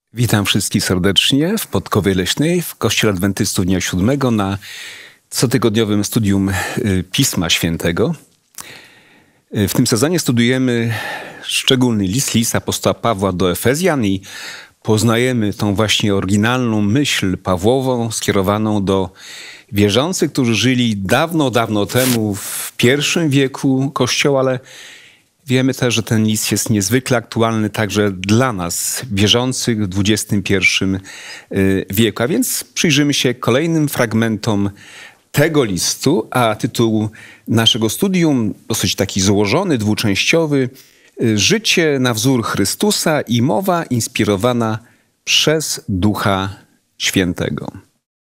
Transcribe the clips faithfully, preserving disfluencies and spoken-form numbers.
Witam wszystkich serdecznie w Podkowie Leśnej w Kościele Adwentystów Dnia Siódmego na cotygodniowym studium Pisma Świętego. W tym sezonie studiujemy szczególny list, list apostoła Pawła do Efezjan i poznajemy tą właśnie oryginalną myśl Pawłową skierowaną do wierzących, którzy żyli dawno, dawno temu w pierwszym wieku Kościoła, ale wiemy też, że ten list jest niezwykle aktualny także dla nas, wierzących w dwudziestym pierwszym wieku. A więc przyjrzymy się kolejnym fragmentom tego listu, a tytuł naszego studium dosyć taki złożony, dwuczęściowy. Życie na wzór Chrystusa i mowa inspirowana przez Ducha Świętego.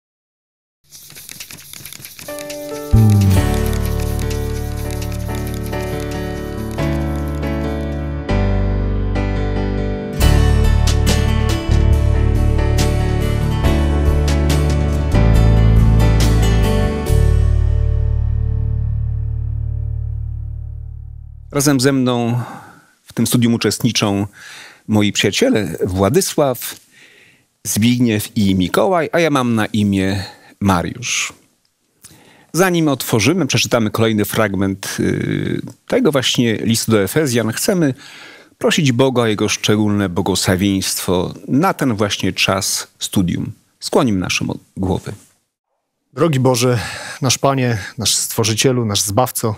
Razem ze mną w tym studium uczestniczą moi przyjaciele Władysław, Zbigniew i Mikołaj, a ja mam na imię Mariusz. Zanim otworzymy, przeczytamy kolejny fragment tego właśnie listu do Efezjan, chcemy prosić Boga o Jego szczególne błogosławieństwo na ten właśnie czas studium. Skłonimy naszą głowy. Drogi Boże, nasz Panie, nasz Stworzycielu, nasz Zbawco,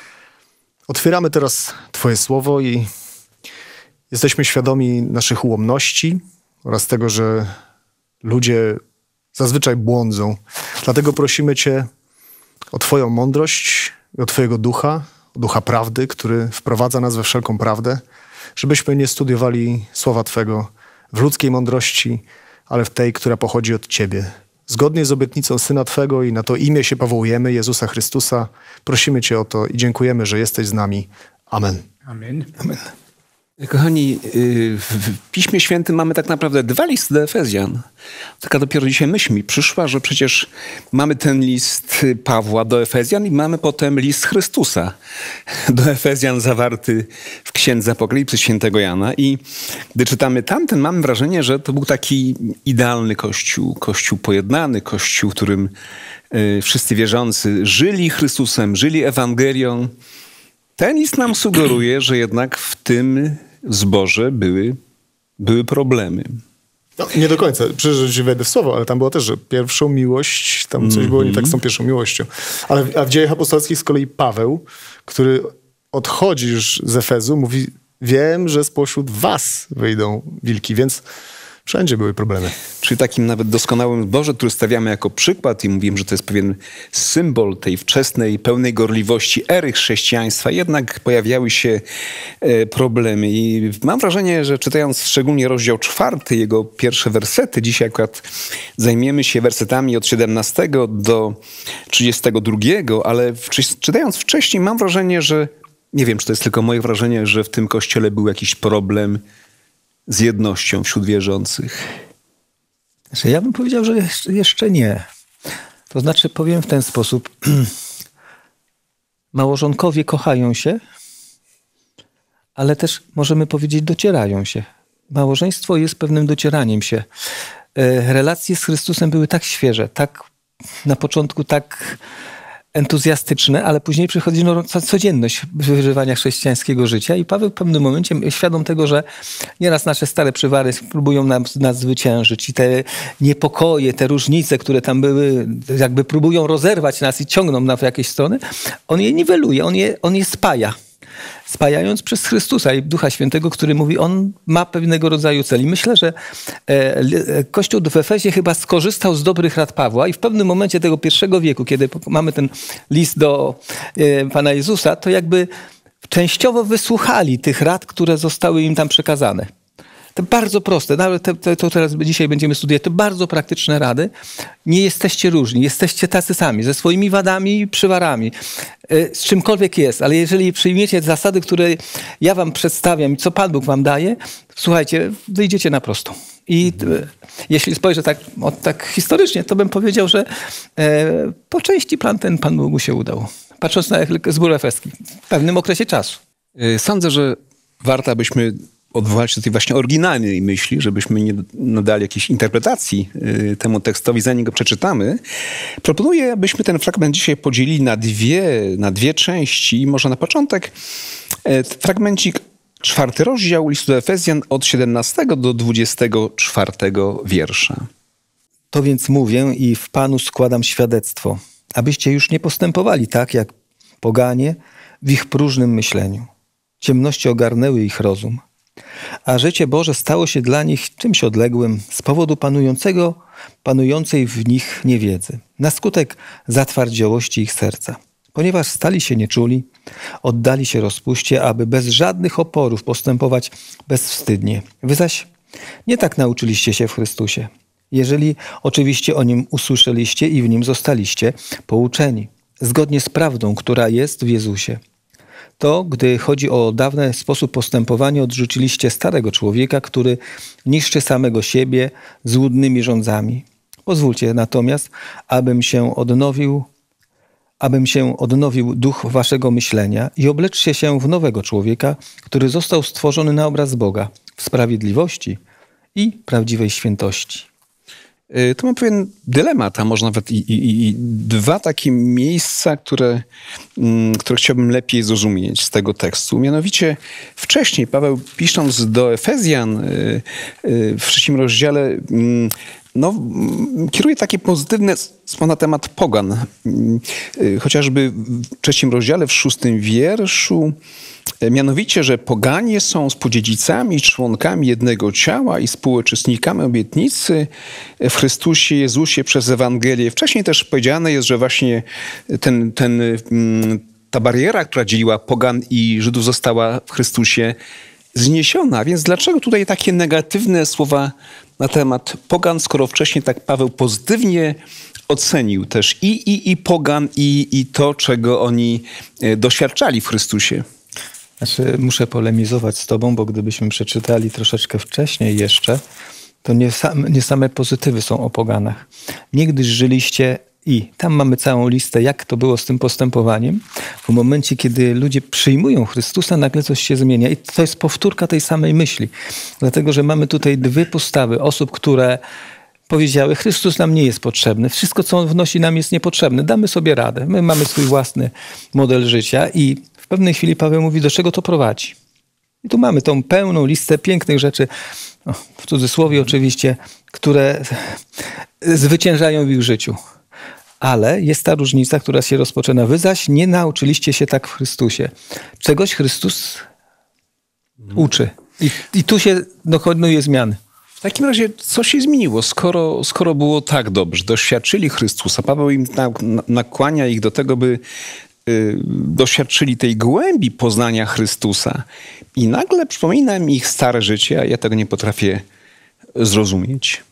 otwieramy teraz Twoje słowo i jesteśmy świadomi naszych ułomności oraz tego, że ludzie zazwyczaj błądzą. Dlatego prosimy Cię o Twoją mądrość i o Twojego ducha, o ducha prawdy, który wprowadza nas we wszelką prawdę, żebyśmy nie studiowali słowa Twego w ludzkiej mądrości, ale w tej, która pochodzi od Ciebie. Zgodnie z obietnicą Syna Twego i na to imię się powołujemy, Jezusa Chrystusa, prosimy Cię o to i dziękujemy, że jesteś z nami. Amen. Amen. Amen. Kochani, w Piśmie Świętym mamy tak naprawdę dwa listy do Efezjan. Taka dopiero dzisiaj myśl mi przyszła, że przecież mamy ten list Pawła do Efezjan i mamy potem list Chrystusa do Efezjan zawarty w Księdze Apokalipsy Świętego Jana. I gdy czytamy tamten, mamy wrażenie, że to był taki idealny Kościół, Kościół pojednany, Kościół, w którym wszyscy wierzący żyli Chrystusem, żyli Ewangelią. Ten list nam sugeruje, że jednak w tym zborze były, były problemy. No, nie do końca. Przecież wejdę w słowo, ale tam było też, że pierwszą miłość, tam coś mm-hmm. było nie tak z tą pierwszą miłością. Ale a w Dziejach Apostolskich z kolei Paweł, który odchodzi już z Efezu, mówi, wiem, że spośród was wyjdą wilki, więc wszędzie były problemy. Czyli takim nawet doskonałym zborze, który stawiamy jako przykład i mówimy, że to jest pewien symbol tej wczesnej, pełnej gorliwości ery chrześcijaństwa, jednak pojawiały się e, problemy. I mam wrażenie, że czytając szczególnie rozdział czwarty, jego pierwsze wersety, dzisiaj akurat zajmiemy się wersetami od siedemnastego do trzydziestego drugiego, ale w, czytając wcześniej mam wrażenie, że, nie wiem, czy to jest tylko moje wrażenie, że w tym kościele był jakiś problem z jednością wśród wierzących. Ja bym powiedział, że jeszcze nie. To znaczy, powiem w ten sposób. Małżonkowie kochają się, ale też możemy powiedzieć, docierają się. Małżeństwo jest pewnym docieraniem się. Relacje z Chrystusem były tak świeże, tak na początku tak entuzjastyczne, ale później przychodzi no, codzienność wyżywania chrześcijańskiego życia i Paweł w pewnym momencie, świadom tego, że nieraz nasze stare przywary próbują nas, nas zwyciężyć i te niepokoje, te różnice, które tam były, jakby próbują rozerwać nas i ciągną nas w jakieś strony, on je niweluje, on je, on je spaja. Spajając przez Chrystusa i Ducha Świętego, który mówi, on ma pewnego rodzaju cel. I myślę, że e, Kościół w Efezie chyba skorzystał z dobrych rad Pawła i w pewnym momencie tego pierwszego wieku, kiedy mamy ten list do e, Pana Jezusa, to jakby częściowo wysłuchali tych rad, które zostały im tam przekazane. To bardzo proste, nawet te, te, to teraz dzisiaj będziemy studiować, to bardzo praktyczne rady. Nie jesteście różni, jesteście tacy sami, ze swoimi wadami i przywarami, z czymkolwiek jest, ale jeżeli przyjmiecie zasady, które ja wam przedstawiam i co Pan Bóg wam daje, słuchajcie, wyjdziecie na prostą. I jeśli spojrzę tak, o, tak historycznie, to bym powiedział, że e, po części plan ten Pan Bogu się udał. Patrząc na zbór efeski w pewnym okresie czasu. Sądzę, że warto, abyśmy odwołać się do tej właśnie oryginalnej myśli, żebyśmy nie nadali jakiejś interpretacji y, temu tekstowi, zanim go przeczytamy, proponuję, abyśmy ten fragment dzisiaj podzielili na dwie, na dwie części. Może na początek y, fragmencik, czwarty rozdział listu do Efezjan od siedemnastego do dwudziestego czwartego wiersza. To więc mówię i w Panu składam świadectwo, abyście już nie postępowali tak, jak poganie w ich próżnym myśleniu. Ciemności ogarnęły ich rozum, a życie Boże stało się dla nich czymś odległym z powodu panującego, panującej w nich niewiedzy, na skutek zatwardziałości ich serca. Ponieważ stali się nieczuli, oddali się rozpuście, aby bez żadnych oporów postępować bezwstydnie. Wy zaś nie tak nauczyliście się w Chrystusie, jeżeli oczywiście o Nim usłyszeliście i w Nim zostaliście pouczeni, zgodnie z prawdą, która jest w Jezusie. To, gdy chodzi o dawny sposób postępowania, odrzuciliście starego człowieka, który niszczy samego siebie złudnymi rządzami. Pozwólcie natomiast, abym się odnowił, abym się odnowił duch waszego myślenia i obleczcie się w nowego człowieka, który został stworzony na obraz Boga w sprawiedliwości i prawdziwej świętości. Tu mam pewien dylemat, a może nawet i, i, i dwa takie miejsca, które, które chciałbym lepiej zrozumieć z tego tekstu. Mianowicie wcześniej Paweł, pisząc do Efezjan w trzecim rozdziale, no, kieruje takie pozytywne słowa na temat pogan. Chociażby w trzecim rozdziale, w szóstym wierszu, mianowicie, że poganie są współdziedzicami, członkami jednego ciała i współuczestnikami obietnicy w Chrystusie Jezusie przez Ewangelię. Wcześniej też powiedziane jest, że właśnie ten, ten, ta bariera, która dzieliła pogan i Żydów, została w Chrystusie zniesiona. Więc dlaczego tutaj takie negatywne słowa na temat pogan, skoro wcześniej tak Paweł pozytywnie ocenił też i, i, i pogan, i, i to, czego oni doświadczali w Chrystusie? Znaczy, muszę polemizować z tobą, bo gdybyśmy przeczytali troszeczkę wcześniej jeszcze, to nie same, nie same pozytywy są o poganach. Niegdyś żyliście i tam mamy całą listę, jak to było z tym postępowaniem. W momencie, kiedy ludzie przyjmują Chrystusa, nagle coś się zmienia. I to jest powtórka tej samej myśli. Dlatego, że mamy tutaj dwie postawy osób, które powiedziały, Chrystus nam nie jest potrzebny. Wszystko, co On wnosi, nam jest niepotrzebne. Damy sobie radę. My mamy swój własny model życia i w pewnej chwili Paweł mówi, do czego to prowadzi. I tu mamy tą pełną listę pięknych rzeczy, no, w cudzysłowie oczywiście, które zwyciężają w ich życiu. Ale jest ta różnica, która się rozpoczyna. Wy zaś nie nauczyliście się tak w Chrystusie. Czegoś Chrystus uczy. I, i tu się dokonuje zmiany. W takim razie co się zmieniło, skoro, skoro było tak dobrze, doświadczyli Chrystusa? Paweł im na, na, nakłania ich do tego, by y, doświadczyli tej głębi poznania Chrystusa. I nagle przypomina mi ich stare życie, a ja tego nie potrafię zrozumieć.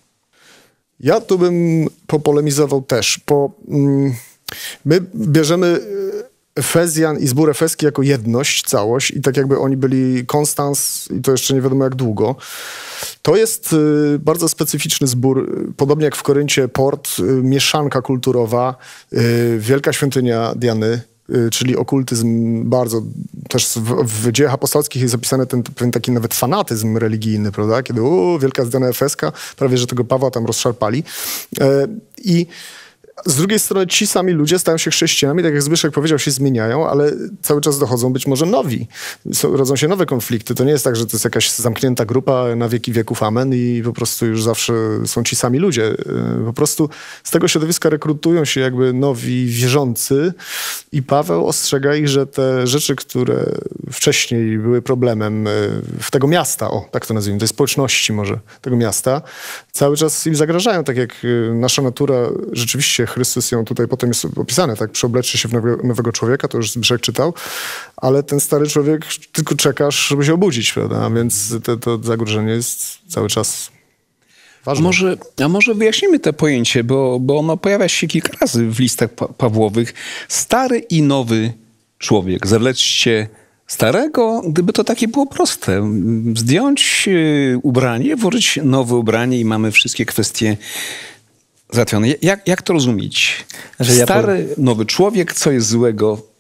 Ja tu bym popolemizował też, bo mm, my bierzemy Efezjan i zbór efeski jako jedność, całość i tak jakby oni byli konstans i to jeszcze nie wiadomo jak długo. To jest y, bardzo specyficzny zbór, podobnie jak w Koryncie port, y, mieszanka kulturowa, y, wielka świątynia Diany, y, czyli okultyzm bardzo, też w, w dziejach apostolskich jest zapisany ten, ten taki nawet fanatyzm religijny, prawda? Kiedy u, wielka Diana efeska, prawie że tego Pawła tam rozszarpali. Y, I z drugiej strony ci sami ludzie stają się chrześcijanami, tak jak Zbyszek powiedział, się zmieniają, ale cały czas dochodzą być może nowi. Są, rodzą się nowe konflikty. To nie jest tak, że to jest jakaś zamknięta grupa na wieki wieków, amen i po prostu już zawsze są ci sami ludzie. Po prostu z tego środowiska rekrutują się jakby nowi wierzący i Paweł ostrzega ich, że te rzeczy, które wcześniej były problemem w tego miasta, o tak to nazwijmy, tej społeczności może tego miasta, cały czas im zagrażają, tak jak nasza natura rzeczywiście Chrystus ją tutaj potem jest opisane, tak, przeobleczy się w nowego, nowego człowieka, to już Zbyszek czytał, ale ten stary człowiek tylko czekasz, żeby się obudzić, prawda, więc to, to zagrożenie jest cały czas ważne. Może, a może wyjaśnimy to pojęcie, bo, bo ono pojawia się kilka razy w listach pa- Pawłowych. Stary i nowy człowiek. Zawleczcie starego, gdyby to takie było proste. Zdjąć ubranie, włożyć nowe ubranie i mamy wszystkie kwestie załatwione. Jak, jak to rozumieć? Że ja Stary, nowy człowiek, co jest złego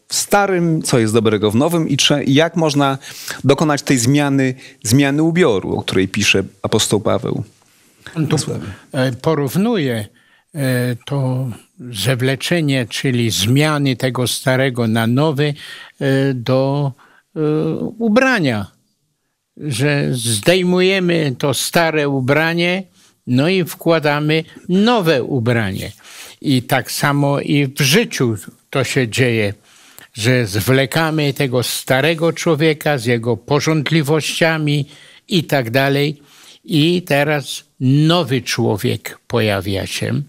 w starym, co jest dobrego w nowym i cze- jak można dokonać tej zmiany, zmiany ubioru, o której pisze apostoł Paweł. On tu porównuje to zewleczenie, czyli zmiany tego starego na nowy do ubrania, że zdejmujemy to stare ubranie, no i wkładamy nowe ubranie. I tak samo i w życiu to się dzieje, że zwlekamy tego starego człowieka z jego pożądliwościami i tak dalej. I teraz nowy człowiek pojawia się.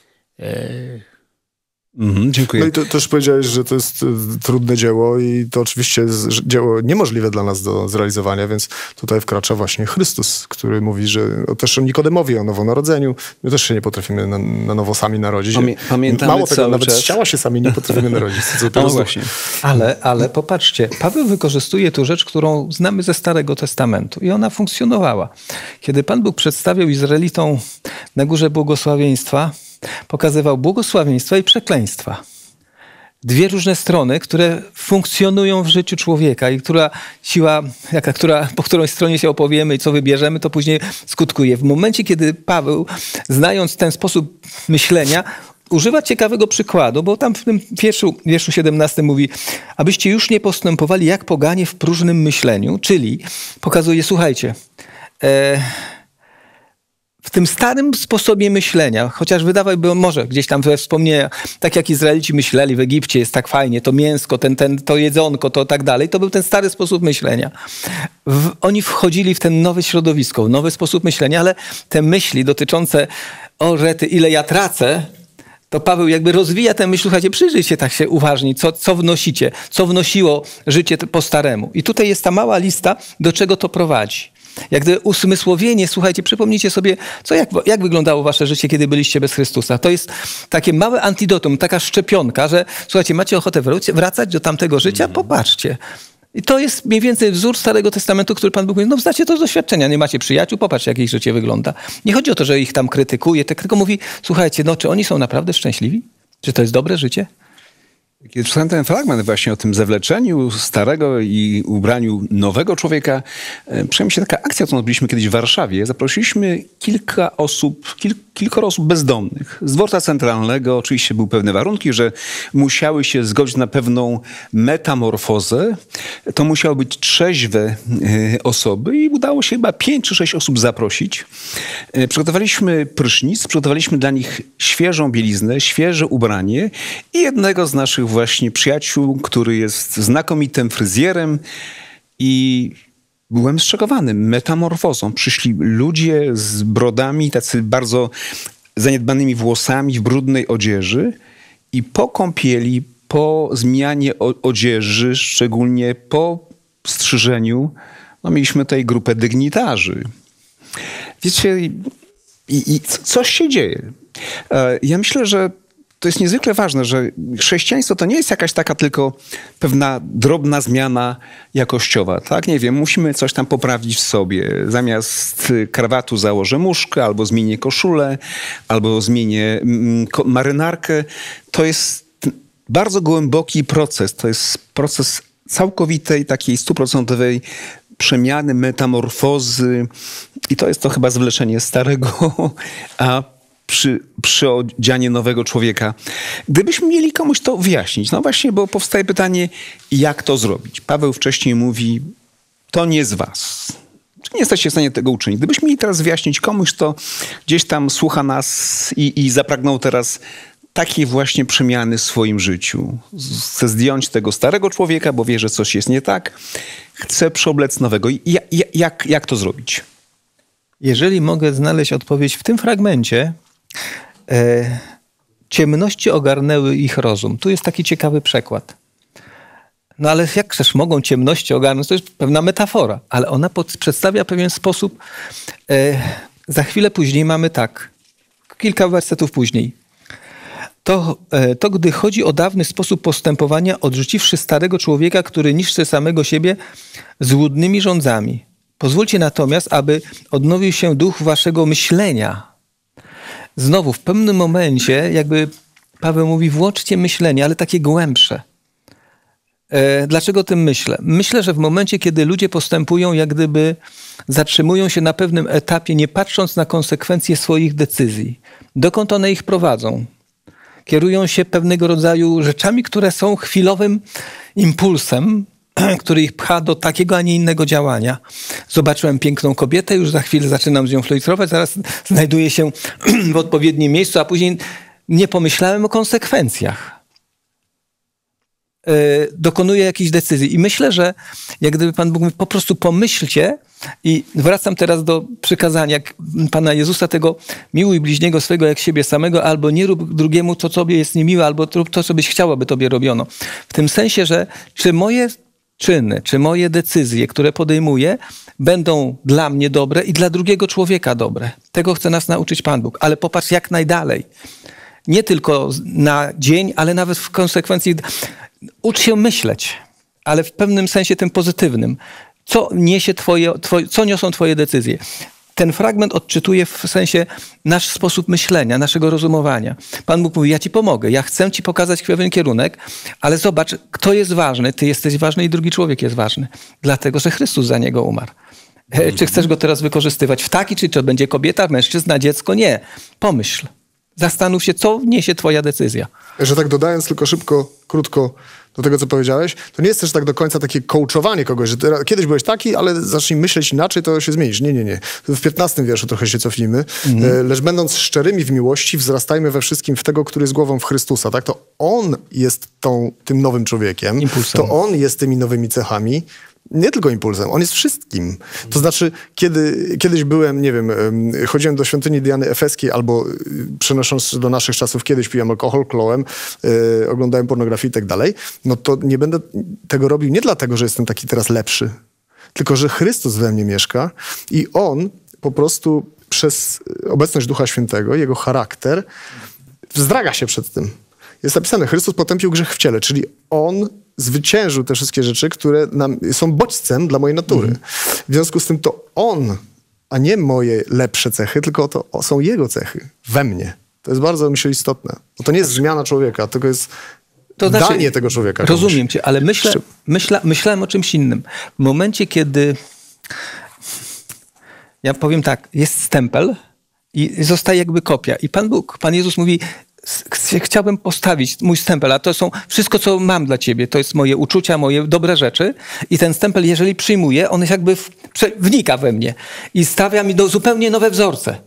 Mhm, dziękuję. No i to też powiedziałeś, że to jest trudne dzieło i to oczywiście jest dzieło niemożliwe dla nas do zrealizowania, więc tutaj wkracza właśnie Chrystus, który mówi, że też o Nikodemowi, o nowonarodzeniu. My też się nie potrafimy na, na nowo sami narodzić. Pamię pamiętamy Mało tego, nawet czas. z ciała się sami nie potrafimy narodzić. Co no właśnie. Ale, ale popatrzcie, Paweł wykorzystuje tu rzecz, którą znamy ze Starego Testamentu i ona funkcjonowała. Kiedy Pan Bóg przedstawiał Izraelitom na górze błogosławieństwa, pokazywał błogosławieństwa i przekleństwa. Dwie różne strony, które funkcjonują w życiu człowieka i która siła, jaka, która, po której stronie się opowiemy i co wybierzemy, to później skutkuje. W momencie, kiedy Paweł, znając ten sposób myślenia, używa ciekawego przykładu, bo tam w tym wierszu, wierszu siedemnastym mówi, abyście już nie postępowali jak poganie w próżnym myśleniu, czyli pokazuje, słuchajcie, e, w tym starym sposobie myślenia, chociaż wydawałoby może gdzieś tam we wspomnienia, tak jak Izraelici myśleli, w Egipcie jest tak fajnie, to mięsko, ten, ten, to jedzonko, to tak dalej, to był ten stary sposób myślenia. W, oni wchodzili w ten nowe środowisko, nowy sposób myślenia, ale te myśli dotyczące, o rety, ile ja tracę, to Paweł jakby rozwija tę myśl, słuchajcie, przyjrzyjcie tak się uważnie, co, co wnosicie, co wnosiło życie po staremu. I tutaj jest ta mała lista, do czego to prowadzi. Jak gdyby usmysłowienie, słuchajcie, przypomnijcie sobie, co, jak, jak wyglądało wasze życie, kiedy byliście bez Chrystusa. To jest takie małe antidotum, taka szczepionka, że słuchajcie, macie ochotę wracać do tamtego życia? Popatrzcie. I to jest mniej więcej wzór Starego Testamentu, który Pan Bóg mówi, no znacie to z doświadczenia, nie macie przyjaciół, popatrzcie, jak ich życie wygląda. Nie chodzi o to, że ich tam krytykuje, tylko mówi, słuchajcie, no czy oni są naprawdę szczęśliwi? Czy to jest dobre życie? Kiedy czytałem ten fragment właśnie o tym zewleczeniu starego i ubraniu nowego człowieka, przyjęła mi się taka akcja, którą odbyliśmy kiedyś w Warszawie. Zaprosiliśmy kilka osób, kil, kilkoro osób bezdomnych. Z dworca centralnego oczywiście były pewne warunki, że musiały się zgodzić na pewną metamorfozę. To musiały być trzeźwe osoby i udało się chyba pięć czy sześć osób zaprosić. Przygotowaliśmy prysznic, przygotowaliśmy dla nich świeżą bieliznę, świeże ubranie i jednego z naszych właśnie przyjaciół, który jest znakomitym fryzjerem i byłem zszokowany metamorfozą. Przyszli ludzie z brodami, tacy bardzo zaniedbanymi włosami, w brudnej odzieży i po kąpieli, po zmianie odzieży, szczególnie po strzyżeniu, no mieliśmy tutaj grupę dygnitarzy. Wiecie, i, i coś się dzieje. Ja myślę, że to jest niezwykle ważne, że chrześcijaństwo to nie jest jakaś taka tylko pewna drobna zmiana jakościowa. Tak, nie wiem, musimy coś tam poprawić w sobie. Zamiast krawatu założę muszkę, albo zmienię koszulę, albo zmienię marynarkę. To jest bardzo głęboki proces. To jest proces całkowitej, takiej stuprocentowej przemiany, metamorfozy. I to jest to chyba zwleczenie starego, a Przy, przyodzianie nowego człowieka. Gdybyśmy mieli komuś to wyjaśnić, no właśnie, bo powstaje pytanie, jak to zrobić? Paweł wcześniej mówi, to nie z was. Czy nie jesteście w stanie tego uczynić? Gdybyśmy mieli teraz wyjaśnić komuś, kto gdzieś tam słucha nas i, i zapragnął teraz takiej właśnie przemiany w swoim życiu. Chce zdjąć tego starego człowieka, bo wie, że coś jest nie tak. Chce przeoblec nowego. Ja, ja, jak, jak to zrobić? Jeżeli mogę znaleźć odpowiedź w tym fragmencie, e, ciemności ogarnęły ich rozum. Tu jest taki ciekawy przekład. No ale jak też mogą ciemności ogarnąć? To jest pewna metafora, ale ona pod, przedstawia pewien sposób. E, za chwilę później mamy tak, kilka wersetów później. To, e, to gdy chodzi o dawny sposób postępowania, odrzuciwszy starego człowieka, który niszczy samego siebie złudnymi rządzami. Pozwólcie natomiast, aby odnowił się duch waszego myślenia. Znowu, w pewnym momencie, jakby Paweł mówi, włączcie myślenie, ale takie głębsze. Dlaczego o tym myślę? Myślę, że w momencie, kiedy ludzie postępują, jak gdyby zatrzymują się na pewnym etapie, nie patrząc na konsekwencje swoich decyzji, dokąd one ich prowadzą, kierują się pewnego rodzaju rzeczami, które są chwilowym impulsem, który ich pcha do takiego, a nie innego działania. Zobaczyłem piękną kobietę, już za chwilę zaczynam z nią flirtować, zaraz znajduję się w odpowiednim miejscu, a później nie pomyślałem o konsekwencjach. Dokonuje jakiejś decyzji. I myślę, że jak gdyby Pan Bóg mówi, po prostu pomyślcie, i wracam teraz do przykazania Pana Jezusa, tego miłuj bliźniego swego jak siebie samego, albo nie rób drugiemu to, co tobie jest niemiłe, albo rób to, co byś chciał, aby tobie robiono. W tym sensie, że czy moje czyny, czy moje decyzje, które podejmuję, będą dla mnie dobre i dla drugiego człowieka dobre. Tego chce nas nauczyć Pan Bóg. Ale popatrz jak najdalej. Nie tylko na dzień, ale nawet w konsekwencji. Ucz się myśleć, ale w pewnym sensie tym pozytywnym. Co niesie twoje, twoje, co niosą twoje decyzje? Ten fragment odczytuje w sensie nasz sposób myślenia, naszego rozumowania. Pan Bóg mówi, ja ci pomogę, ja chcę ci pokazać pewien kierunek, ale zobacz, kto jest ważny. Ty jesteś ważny i drugi człowiek jest ważny. Dlatego, że Chrystus za niego umarł. Mm. Czy chcesz go teraz wykorzystywać w taki, czy to będzie kobieta, mężczyzna, dziecko? Nie. Pomyśl. Zastanów się, co niesie twoja decyzja. Że tak dodając tylko szybko, krótko do tego, co powiedziałeś, to nie jest też tak do końca takie coachowanie kogoś, że teraz, kiedyś byłeś taki, ale zacznij myśleć inaczej, to się zmienisz. Nie, nie, nie. W piętnastym wierszu trochę się cofnijmy. Mhm. Lecz będąc szczerymi w miłości, wzrastajmy we wszystkim w tego, który jest głową w Chrystusa. Tak? To On jest tą, tym nowym człowiekiem. Impulsem. To On jest tymi nowymi cechami. Nie tylko impulsem, on jest wszystkim. To znaczy, kiedy kiedyś byłem, nie wiem, chodziłem do świątyni Diany Efeskiej albo przenosząc do naszych czasów, kiedyś piłem alkohol, klołem, yy, oglądałem pornografię i tak dalej, no to nie będę tego robił nie dlatego, że jestem taki teraz lepszy, tylko że Chrystus we mnie mieszka i On po prostu przez obecność Ducha Świętego, Jego charakter wzdraga się przed tym. Jest napisane, Chrystus potępił grzech w ciele, czyli On zwyciężył te wszystkie rzeczy, które nam, są bodźcem dla mojej natury. Mm. W związku z tym to On, a nie moje lepsze cechy, tylko to są Jego cechy we mnie. To jest bardzo, myślę, istotne. Bo to nie jest zmiana człowieka, tylko jest to znaczy, danie tego człowieka. Rozumiem komuś. Cię, ale myślę, myśla, myślałem o czymś innym. W momencie, kiedy ja powiem tak, jest stempel i zostaje jakby kopia. I Pan Bóg, Pan Jezus mówi, chciałbym postawić mój stempel, a to są wszystko, co mam dla ciebie. To jest moje uczucia, moje dobre rzeczy. I ten stempel, jeżeli przyjmuję, on jakby w, wnika we mnie i stawia mi do zupełnie nowe wzorce.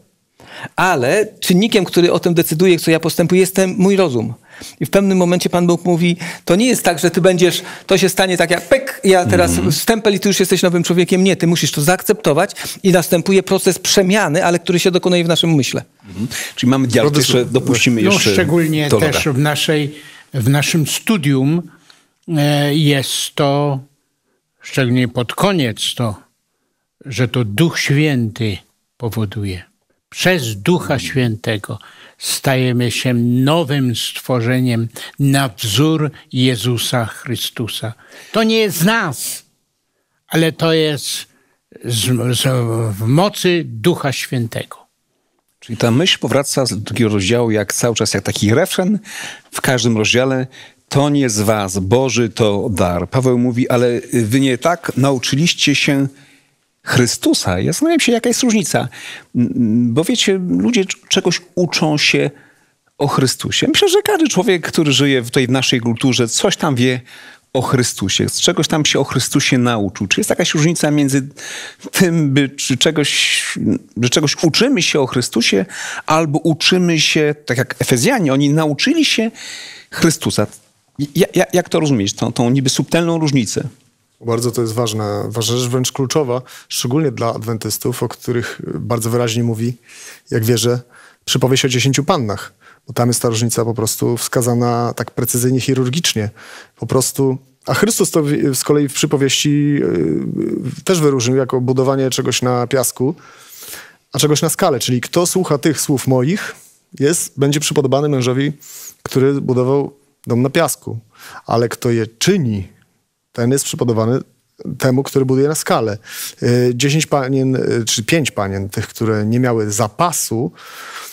Ale czynnikiem, który o tym decyduje, co ja postępuję, jest ten mój rozum. I w pewnym momencie Pan Bóg mówi, to nie jest tak, że ty będziesz, to się stanie tak jak pyk, ja teraz mm. stempel i ty już jesteś nowym człowiekiem. Nie, ty musisz to zaakceptować i następuje proces przemiany, ale który się dokonuje w naszym umyśle. Mm. Czyli mamy dialog, jeszcze dopuścimy jeszcze no, szczególnie teologa. Też w, naszej, w naszym studium e, jest to, szczególnie pod koniec to, że to Duch Święty powoduje. Przez Ducha Świętego stajemy się nowym stworzeniem na wzór Jezusa Chrystusa. To nie jest z nas, ale to jest z, z, w mocy Ducha Świętego. Czyli ta myśl powraca z drugiego rozdziału jak cały czas, jak taki refren w każdym rozdziale. To nie z was, Boży to dar. Paweł mówi, ale wy nie tak nauczyliście się Chrystusa. Ja zastanawiam się, jaka jest różnica. Bo wiecie, ludzie czegoś uczą się o Chrystusie. Myślę, że każdy człowiek, który żyje tutaj w naszej kulturze, coś tam wie o Chrystusie. Z czegoś tam się o Chrystusie nauczył. Czy jest jakaś różnica między tym, by, czy czegoś, że czegoś uczymy się o Chrystusie, albo uczymy się, tak jak Efezjanie, oni nauczyli się Chrystusa. Ja, jak to rozumieć, tą, tą niby subtelną różnicę? Bardzo to jest ważna, ważna rzecz, wręcz kluczowa, szczególnie dla adwentystów, o których bardzo wyraźnie mówi, jak wierzę, przypowieść o dziesięciu pannach. Bo tam jest ta różnica po prostu wskazana tak precyzyjnie, chirurgicznie. Po prostu, a Chrystus to z kolei w przypowieści yy, też wyróżnił jako budowanie czegoś na piasku, a czegoś na skale. Czyli kto słucha tych słów moich, jest, będzie przypodobany mężowi, który budował dom na piasku. Ale kto je czyni, ten jest przypodobany temu, który buduje na skalę. Dziesięć panien, czy pięć panien, tych, które nie miały zapasu, to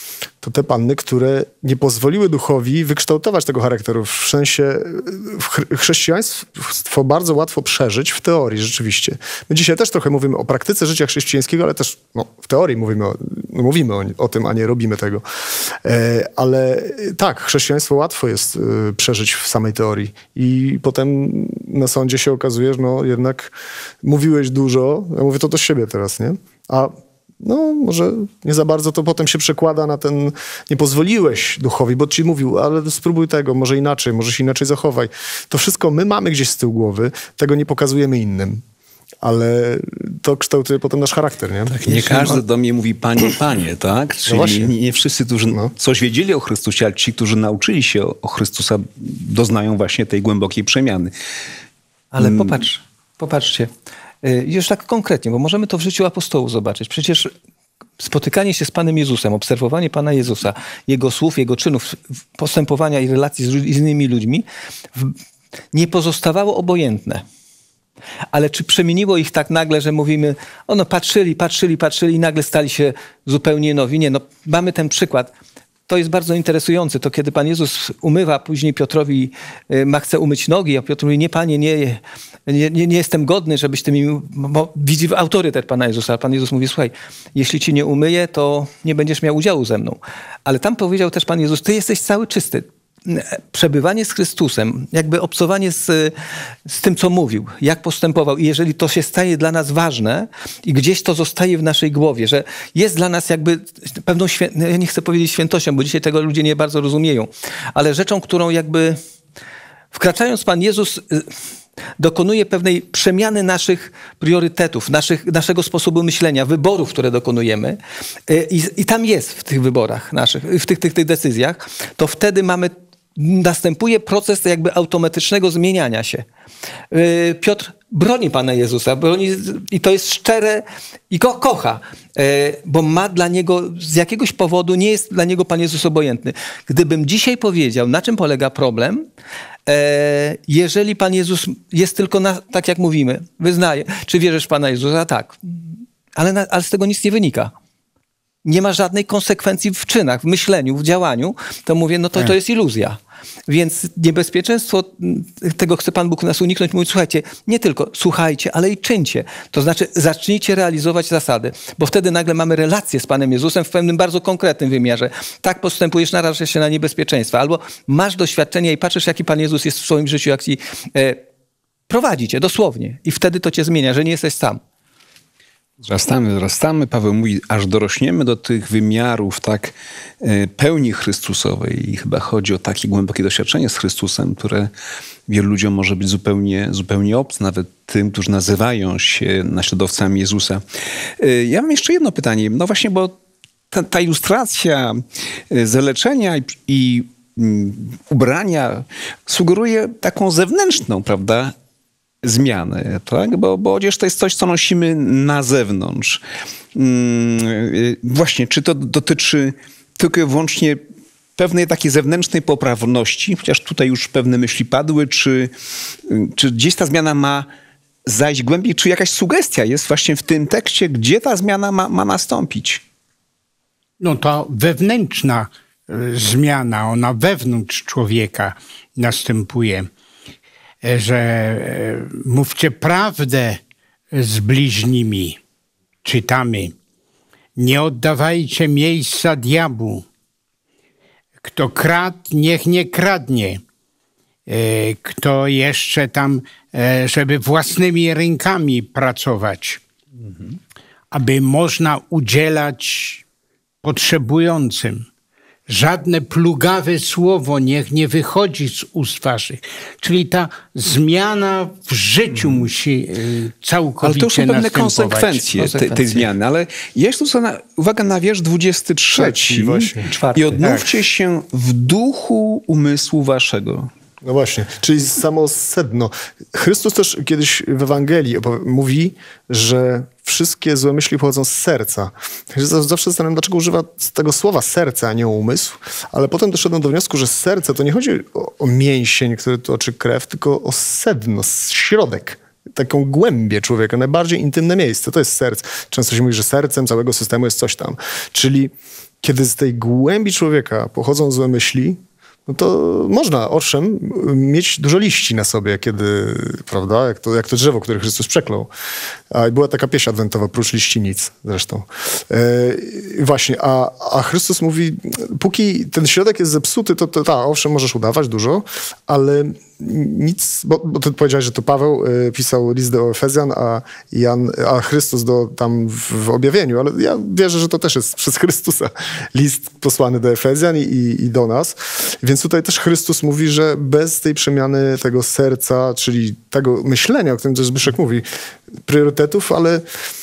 to te panny, które nie pozwoliły duchowi wykształtować tego charakteru. W sensie chrześcijaństwo bardzo łatwo przeżyć w teorii rzeczywiście. My dzisiaj też trochę mówimy o praktyce życia chrześcijańskiego, ale też no, w teorii mówimy, o, no, mówimy o, o tym, a nie robimy tego. E, ale tak, chrześcijaństwo łatwo jest e, przeżyć w samej teorii. I potem na sądzie się okazuje, że no, jednak mówiłeś dużo, ja mówię to do siebie teraz, nie? A no może nie za bardzo to potem się przekłada na ten, nie pozwoliłeś duchowi, bo ci mówił, ale spróbuj tego, może inaczej, może się inaczej zachowaj. To wszystko my mamy gdzieś z tyłu głowy, tego nie pokazujemy innym. Ale to kształtuje potem nasz charakter, nie? Tak, nie każdy do mnie mówi panie, panie, tak? Czyli no nie, nie wszyscy, którzy no. coś wiedzieli o Chrystusie, ale ci, którzy nauczyli się o, o Chrystusa, doznają właśnie tej głębokiej przemiany. Ale hmm. popatrz, popatrzcie. Już tak konkretnie, bo możemy to w życiu apostołów zobaczyć. Przecież spotykanie się z Panem Jezusem, obserwowanie Pana Jezusa, Jego słów, Jego czynów, postępowania i relacji z innymi ludźmi nie pozostawało obojętne. Ale czy przemieniło ich tak nagle, że mówimy, ono patrzyli, patrzyli, patrzyli i nagle stali się zupełnie nowi? Nie, no mamy ten przykład. To jest bardzo interesujące. To kiedy Pan Jezus umywa później Piotrowi, ma chce umyć nogi, a Piotr mówi, nie Panie, nie, nie, nie, nie jestem godny, żebyś Ty mi... Bo widzi autorytet Pana Jezusa, a Pan Jezus mówi, słuchaj, jeśli Ci nie umyję, to nie będziesz miał udziału ze mną. Ale tam powiedział też Pan Jezus, Ty jesteś cały czysty. Przebywanie z Chrystusem, jakby obcowanie z, z tym, co mówił, jak postępował. I jeżeli to się staje dla nas ważne i gdzieś to zostaje w naszej głowie, że jest dla nas jakby pewną, świę... ja nie chcę powiedzieć świętością, bo dzisiaj tego ludzie nie bardzo rozumieją, ale rzeczą, którą jakby wkraczając Pan Jezus dokonuje pewnej przemiany naszych priorytetów, naszych, naszego sposobu myślenia, wyborów, które dokonujemy i, i tam jest w tych wyborach naszych, w tych, tych, tych decyzjach, to wtedy mamy, następuje proces jakby automatycznego zmieniania się. Piotr broni Pana Jezusa, broni, i to jest szczere i go kocha, bo ma dla niego, z jakiegoś powodu nie jest dla niego Pan Jezus obojętny. Gdybym dzisiaj powiedział, na czym polega problem, jeżeli Pan Jezus jest tylko, na, tak jak mówimy, wyznaje, czy wierzysz w Pana Jezusa? Tak. Ale, na, ale z tego nic nie wynika. Nie ma żadnej konsekwencji w czynach, w myśleniu, w działaniu. To mówię, no to, to jest iluzja. Więc niebezpieczeństwo, tego chce Pan Bóg nas uniknąć. Mówi, słuchajcie, nie tylko słuchajcie, ale i czyńcie. To znaczy zacznijcie realizować zasady, bo wtedy nagle mamy relację z Panem Jezusem w pewnym bardzo konkretnym wymiarze. Tak postępujesz, narażasz się na niebezpieczeństwa. Albo masz doświadczenie i patrzysz, jaki Pan Jezus jest w swoim życiu, jak ci e, prowadzi cię dosłownie. I wtedy to cię zmienia, że nie jesteś sam. Wzrastamy, wzrastamy. Paweł mówi, aż dorośniemy do tych wymiarów tak pełni Chrystusowej. I chyba chodzi o takie głębokie doświadczenie z Chrystusem, które wielu ludziom może być zupełnie, zupełnie obce, nawet tym, którzy nazywają się naśladowcami Jezusa. Ja mam jeszcze jedno pytanie. No właśnie, bo ta, ta ilustracja zaleczenia i, i ubrania sugeruje taką zewnętrzną, prawda, zmianę, tak? Bo, bo odzież to jest coś, co nosimy na zewnątrz. Hmm, właśnie, czy to dotyczy tylko i wyłącznie pewnej takiej zewnętrznej poprawności, chociaż tutaj już pewne myśli padły, czy, czy gdzieś ta zmiana ma zajść głębiej, czy jakaś sugestia jest właśnie w tym tekście, gdzie ta zmiana ma, ma nastąpić? No to wewnętrzna zmiana, ona wewnątrz człowieka następuje. Że mówcie prawdę z bliźnimi. Czytamy. Nie oddawajcie miejsca diabłu. Kto kradł, niech nie kradnie. Kto jeszcze tam, żeby własnymi rękami pracować. Mhm. Aby można udzielać potrzebującym. Żadne plugawe słowo niech nie wychodzi z ust waszych. Czyli ta zmiana w życiu musi całkowicie Ale to są pewne następować. konsekwencje, konsekwencje. Te, tej zmiany. Ale ja jeszcze zwrócę uwagę na wiersz dwudziesty trzeci. I odnówcie tak. się w duchu umysłu waszego. No właśnie, czyli samo sedno. Chrystus też kiedyś w Ewangelii mówi, że wszystkie złe myśli pochodzą z serca. Zawsze zastanawiam, dlaczego używa tego słowa serce, a nie umysł, ale potem doszedłem do wniosku, że serce to nie chodzi o, o mięsień, który toczy krew, tylko o sedno, środek. taką głębię człowieka, najbardziej intymne miejsce, to jest serce. Często się mówi, że sercem całego systemu jest coś tam. Czyli kiedy z tej głębi człowieka pochodzą złe myśli, no to można, owszem, mieć dużo liści na sobie, kiedy, prawda, jak to, jak to drzewo, które Chrystus przeklął. A była taka pieśń adwentowa, prócz liści nic zresztą. E, właśnie, a, a Chrystus mówi, póki ten środek jest zepsuty, to, to ta, owszem, możesz udawać dużo, ale nic, bo, bo ty powiedziałeś, że to Paweł y, pisał list do Efezjan, a, Jan, a Chrystus do, tam w, w objawieniu, ale ja wierzę, że to też jest przez Chrystusa list posłany do Efezjan i, i do nas. Więc tutaj też Chrystus mówi, że bez tej przemiany tego serca, czyli tego myślenia, o którym też Zbyszek mówi, priorytetów, ale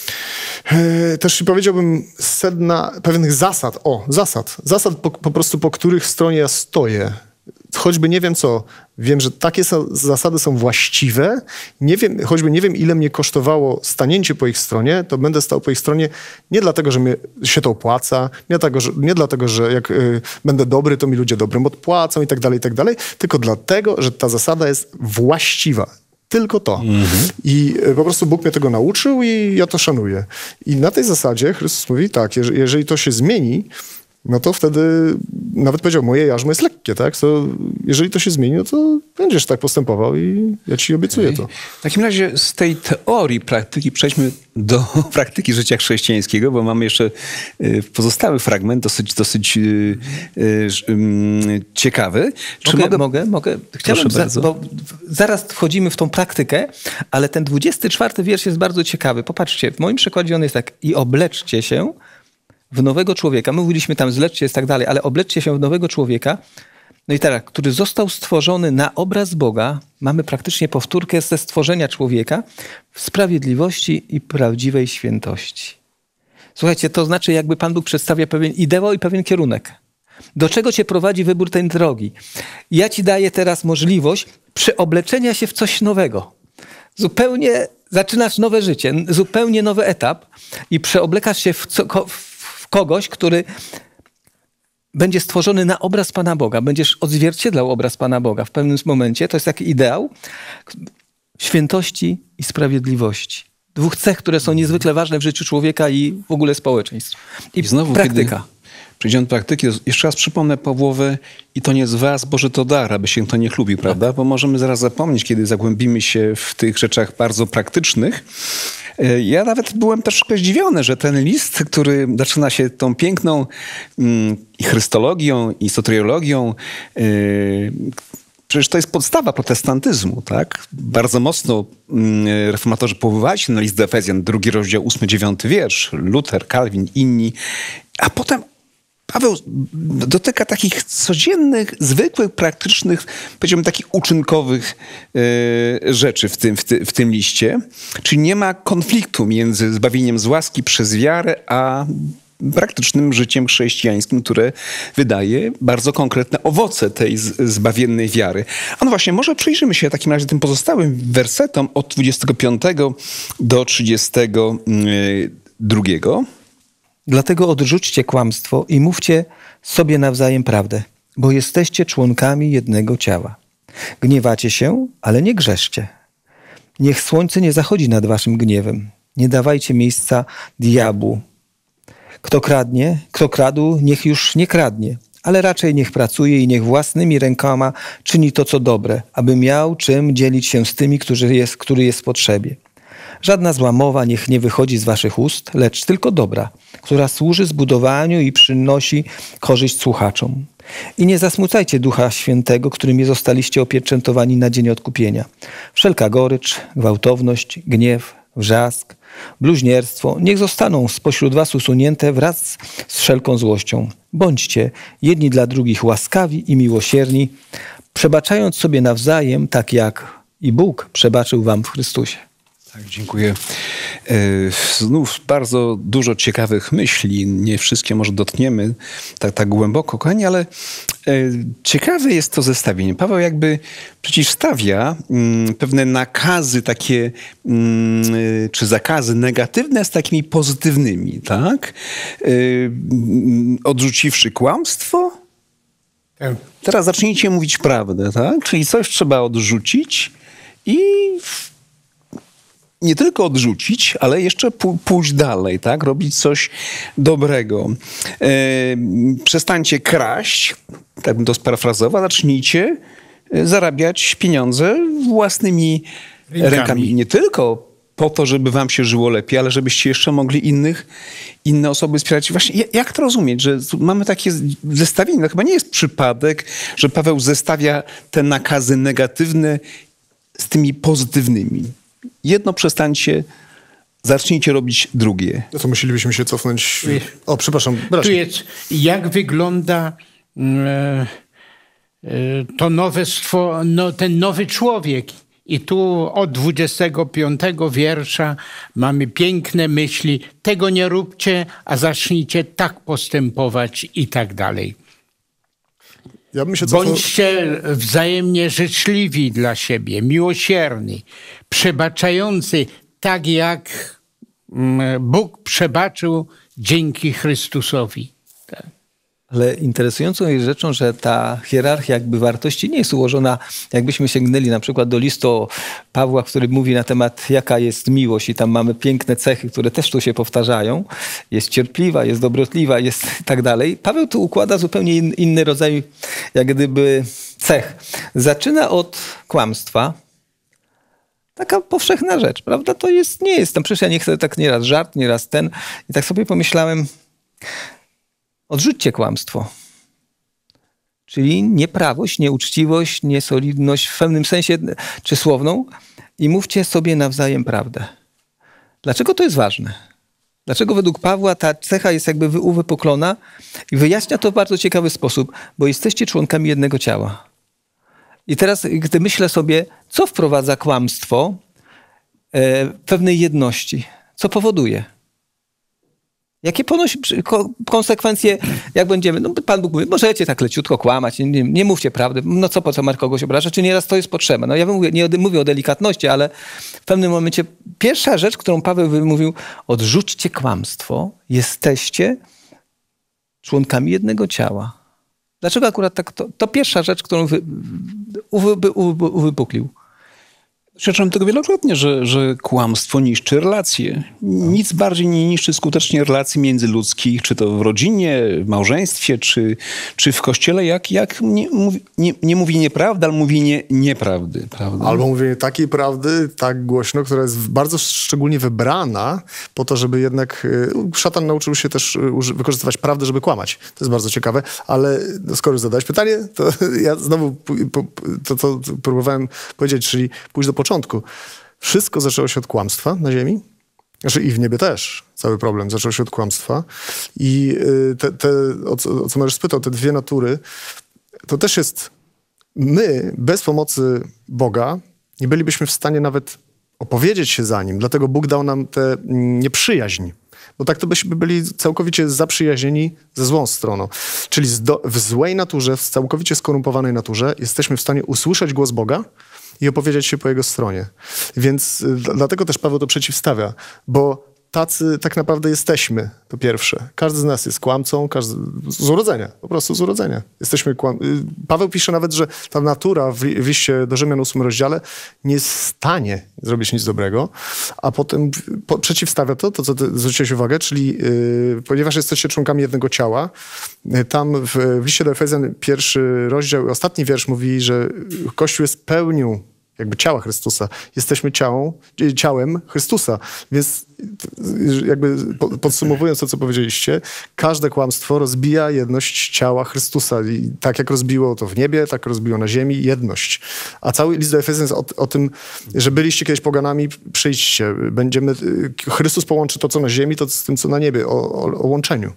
e, też powiedziałbym sedna pewnych zasad, o, zasad, zasad po, po prostu, po których stronie ja stoję. Choćby nie wiem co, wiem, że takie zasady są właściwe, nie wiem, choćby nie wiem, ile mnie kosztowało stanięcie po ich stronie, to będę stał po ich stronie nie dlatego, że mi się to opłaca, nie dlatego, że, nie dlatego, że jak y, będę dobry, to mi ludzie dobrym odpłacą i tak dalej, i tak dalej, tylko dlatego, że ta zasada jest właściwa. Tylko to. Mm-hmm. I y, po prostu Bóg mnie tego nauczył i ja to szanuję. I na tej zasadzie Chrystus mówi tak, jeżeli, jeżeli to się zmieni, no to wtedy nawet powiedział, moje jarzmo jest lekkie, tak? To jeżeli to się zmieni, no to będziesz tak postępował i ja ci obiecuję to. W takim razie z tej teorii praktyki przejdźmy do praktyki życia chrześcijańskiego, bo mamy jeszcze pozostały fragment, dosyć, dosyć yy, yy, ciekawy. Czy mogę, mogę? mogę? Chciałbym, za, bo zaraz wchodzimy w tą praktykę, ale ten dwudziesty czwarty wiersz jest bardzo ciekawy. Popatrzcie, w moim przekładzie on jest tak. I obleczcie się w nowego człowieka. My mówiliśmy tam zleczcie jest tak dalej, ale obleczcie się w nowego człowieka. No i teraz, który został stworzony na obraz Boga. Mamy praktycznie powtórkę ze stworzenia człowieka w sprawiedliwości i prawdziwej świętości. Słuchajcie, to znaczy jakby Pan Bóg przedstawia pewien ideał i pewien kierunek. Do czego cię prowadzi wybór tej drogi? Ja ci daję teraz możliwość przeobleczenia się w coś nowego. Zupełnie zaczynasz nowe życie, zupełnie nowy etap i przeoblekasz się w, co, w kogoś, który będzie stworzony na obraz Pana Boga. Będziesz odzwierciedlał obraz Pana Boga w pewnym momencie. To jest taki ideał świętości i sprawiedliwości. Dwóch cech, które są niezwykle ważne w życiu człowieka i w ogóle społeczeństw. I, I znowu praktyka. Przejdziemy do praktyki. Jeszcze raz przypomnę Pawłowe i to nie z was, Boże, to dar, aby się to nie chlubił, prawda? Bo możemy zaraz zapomnieć, kiedy zagłębimy się w tych rzeczach bardzo praktycznych. Ja nawet byłem troszkę zdziwiony, że ten list, który zaczyna się tą piękną mm, i chrystologią, i soteriologią, yy, przecież to jest podstawa protestantyzmu, tak? Bardzo mocno mm, reformatorzy powoływali się na list do Efezjan, drugi rozdział, ósmy, dziewiąty wiersz, Luter, Kalwin, inni, a potem Paweł dotyka takich codziennych, zwykłych, praktycznych, powiedziałbym takich uczynkowych y, rzeczy w tym, w, ty, w tym liście. Czyli nie ma konfliktu między zbawieniem z łaski przez wiarę, a praktycznym życiem chrześcijańskim, które wydaje bardzo konkretne owoce tej z, zbawiennej wiary. A no właśnie, może przyjrzymy się w takim razie tym pozostałym wersetom od dwudziestego piątego do trzydziestego drugiego. Dlatego odrzućcie kłamstwo i mówcie sobie nawzajem prawdę, bo jesteście członkami jednego ciała. Gniewacie się, ale nie grzeszcie. Niech słońce nie zachodzi nad waszym gniewem. Nie dawajcie miejsca diabłu. Kto kradnie, kto kradł, niech już nie kradnie, ale raczej niech pracuje i niech własnymi rękoma czyni to, co dobre, aby miał czym dzielić się z tymi, którzy jest, który jest w potrzebie. Żadna zła mowa niech nie wychodzi z waszych ust, lecz tylko dobra, która służy zbudowaniu i przynosi korzyść słuchaczom. I nie zasmucajcie Ducha Świętego, którym zostaliście opieczętowani na dzień odkupienia. Wszelka gorycz, gwałtowność, gniew, wrzask, bluźnierstwo niech zostaną spośród was usunięte wraz z wszelką złością. Bądźcie jedni dla drugich łaskawi i miłosierni, przebaczając sobie nawzajem, tak jak i Bóg przebaczył wam w Chrystusie. Tak, dziękuję. Znów bardzo dużo ciekawych myśli. Nie wszystkie może dotkniemy tak, tak głęboko, kochani, ale ciekawe jest to zestawienie. Paweł jakby przeciwstawia pewne nakazy takie, czy zakazy negatywne z takimi pozytywnymi, tak? Odrzuciwszy kłamstwo, teraz zacznijcie mówić prawdę, tak? Czyli coś trzeba odrzucić i nie tylko odrzucić, ale jeszcze pójść dalej, tak? Robić coś dobrego. E, przestańcie kraść, tak bym to sparafrazował, zacznijcie zarabiać pieniądze własnymi rękami. rękami. Nie tylko po to, żeby wam się żyło lepiej, ale żebyście jeszcze mogli innych, inne osoby wspierać. Właśnie jak to rozumieć, że mamy takie zestawienie? No chyba nie jest przypadek, że Paweł zestawia te nakazy negatywne z tymi pozytywnymi. Jedno przestańcie, zacznijcie robić drugie. No to musielibyśmy się cofnąć... O, przepraszam. Bracie. Tu jest, jak wygląda e, e, to nowe stwo, no, ten nowy człowiek. I tu od dwudziestego piątego wiersza mamy piękne myśli. Tego nie róbcie, a zacznijcie tak postępować i tak dalej. Ja bym się cofnął... Bądźcie wzajemnie życzliwi dla siebie, miłosierni, przebaczający, tak jak Bóg przebaczył dzięki Chrystusowi. Tak. Ale interesującą jest rzeczą, że ta hierarchia jakby wartości nie jest ułożona, jakbyśmy sięgnęli na przykład do listu Pawła, który mówi na temat, jaka jest miłość, i tam mamy piękne cechy, które też tu się powtarzają. Jest cierpliwa, jest dobrotliwa, jest tak dalej. Paweł tu układa zupełnie in, inny rodzaj jak gdyby cech. Zaczyna od kłamstwa. Taka powszechna rzecz, prawda? To jest, nie jest tam, przecież ja nie chcę tak nieraz żart, nieraz ten. I tak sobie pomyślałem, odrzućcie kłamstwo. Czyli nieprawość, nieuczciwość, niesolidność w pewnym sensie czy słowną i mówcie sobie nawzajem prawdę. Dlaczego to jest ważne? Dlaczego według Pawła ta cecha jest jakby uwypuklona i wyjaśnia to w bardzo ciekawy sposób, bo jesteście członkami jednego ciała. I teraz, gdy myślę sobie, co wprowadza kłamstwo e, pewnej jedności, co powoduje? Jakie ponosi konsekwencje, jak będziemy, no Pan Bóg mówi, możecie tak leciutko kłamać, nie, nie mówcie prawdy, no co po co masz kogoś obrażać, czy nieraz to jest potrzebne. No ja mówię, nie mówię o delikatności, ale w pewnym momencie pierwsza rzecz, którą Paweł wymówił, odrzućcie kłamstwo, jesteście członkami jednego ciała. Dlaczego akurat tak? To, to pierwsza rzecz, którą wy, uwy, uwy, uwypuklił. Świadczyłem tego wielokrotnie, że, że kłamstwo niszczy relacje. Nic bardziej nie niszczy skutecznie relacji międzyludzkich, czy to w rodzinie, w małżeństwie, czy, czy w kościele, jak, jak nie, mówi, nie, nie mówi nieprawdy, ale mówi nie, nieprawdy. Prawda? Albo mówienie takiej prawdy tak głośno, która jest bardzo szczególnie wybrana po to, żeby jednak... Szatan nauczył się też wykorzystywać prawdę, żeby kłamać. To jest bardzo ciekawe, ale skoro już zadałeś pytanie, to ja znowu to, co próbowałem powiedzieć, czyli pójść do początku. Wszystko zaczęło się od kłamstwa na ziemi. Znaczy i w niebie też. Cały problem zaczął się od kłamstwa. I te, te o, co, o co Mariusz spytał, te dwie natury, to też jest... My, bez pomocy Boga, nie bylibyśmy w stanie nawet opowiedzieć się za Nim. Dlatego Bóg dał nam tę nieprzyjaźń. Bo tak to byśmy byli całkowicie zaprzyjaźnieni ze złą stroną. Czyli w złej naturze, w całkowicie skorumpowanej naturze jesteśmy w stanie usłyszeć głos Boga i opowiedzieć się po Jego stronie. Więc y, dlatego też Paweł to przeciwstawia, bo tacy tak naprawdę jesteśmy, to pierwsze. Każdy z nas jest kłamcą, każdy, z urodzenia, po prostu z urodzenia. Jesteśmy kłam... Paweł pisze nawet, że ta natura w, w liście do Rzymian ósmym rozdziale nie jest w stanie zrobić nic dobrego, a potem po, przeciwstawia to, to co ty zwróciłeś uwagę, czyli yy, ponieważ jesteście członkami jednego ciała, yy, tam w, w liście do Efezjan pierwszy rozdział, ostatni wiersz mówi, że Kościół jest pełnią jakby ciała Chrystusa. Jesteśmy ciałą, ciałem Chrystusa. Więc jakby podsumowując to, co powiedzieliście, każde kłamstwo rozbija jedność ciała Chrystusa. I tak jak rozbiło to w niebie, tak rozbiło na ziemi jedność. A cały list do Efezjan jest o, o tym, że byliście kiedyś poganami, przyjdźcie. Będziemy, Chrystus połączy to, co na ziemi, to z tym, co na niebie. O, o, o łączeniu.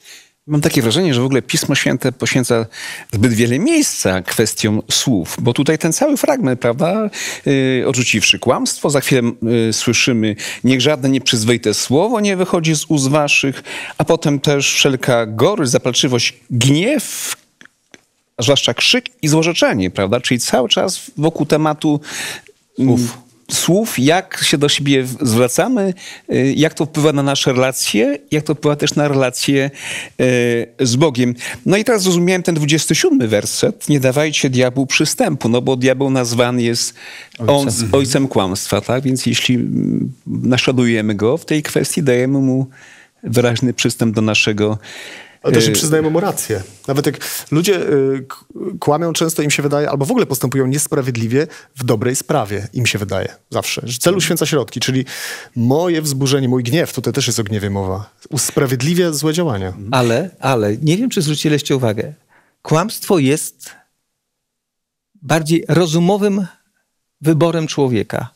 Mam takie wrażenie, że w ogóle Pismo Święte poświęca zbyt wiele miejsca kwestiom słów, bo tutaj ten cały fragment, prawda, yy, odrzuciwszy kłamstwo, za chwilę yy, słyszymy, niech żadne nieprzyzwoite słowo nie wychodzi z ust waszych, a potem też wszelka gorycz, zapalczywość, gniew, a zwłaszcza krzyk i złorzeczenie, prawda, czyli cały czas wokół tematu słów. słów, jak się do siebie zwracamy, jak to wpływa na nasze relacje, jak to wpływa też na relacje z Bogiem. No i teraz zrozumiałem ten dwudziesty siódmy werset. Nie dawajcie diabłu przystępu, no bo diabeł nazwany jest on, ojcem. ojcem kłamstwa, tak? Więc jeśli naśladujemy go w tej kwestii, dajemy mu wyraźny przystęp do naszego. Ale też przyznajemy mu rację. Nawet jak ludzie kłamią, często im się wydaje, albo w ogóle postępują niesprawiedliwie w dobrej sprawie, im się wydaje zawsze. Że cel uświęca środki, czyli moje wzburzenie, mój gniew, tutaj też jest o gniewie mowa, usprawiedliwia złe działania. Ale, ale, nie wiem, czy zwróciliście uwagę, kłamstwo jest bardziej rozumowym wyborem człowieka.